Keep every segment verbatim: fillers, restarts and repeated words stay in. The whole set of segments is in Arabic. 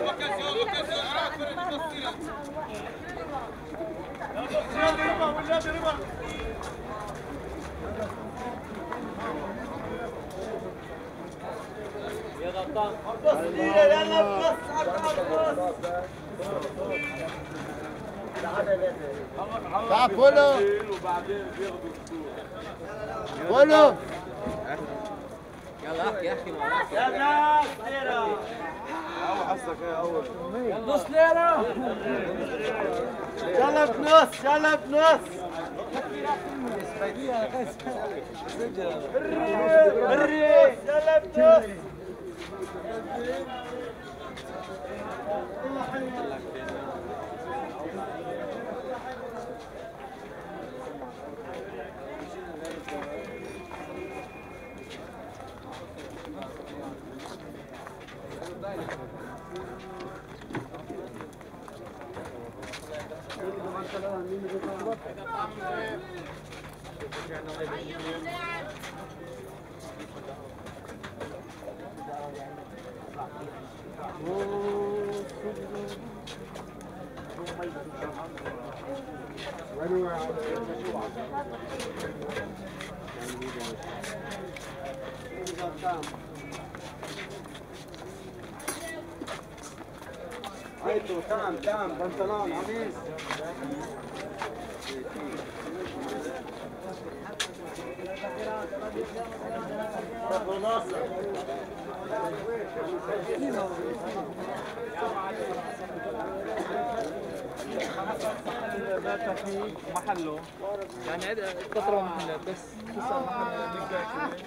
يا غلطان تعال فولو فولو يلا احكي احكي معك يا ناس ليرة اول حصك يا اول نص ليرة يلا بنص يلا بنص الريس يلا بنص هيتو تام تام بنطلون قميص ابو ناصر محله يعني كثرة محلات بس تسع محلات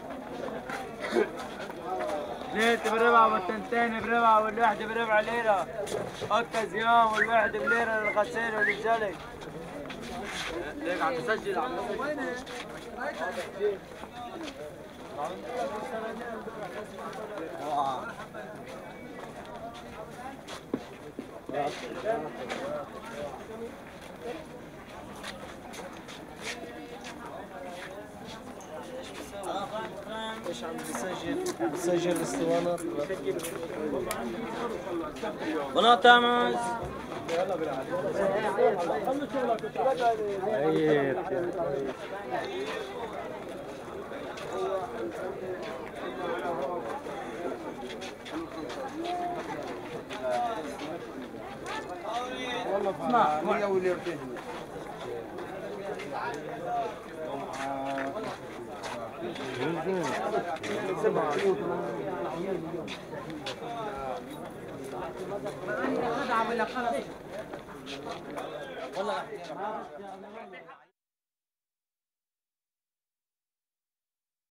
ليلة بربع والتنتين بربع والواحدة بربع ليرة أكز يوم والواحدة بليرة للغسيل وللجلي ليك عم تسجل عم ايش عم بسجل؟ بسجل الاسطوانات بنات تامز والله اسمع مية وليرتين والله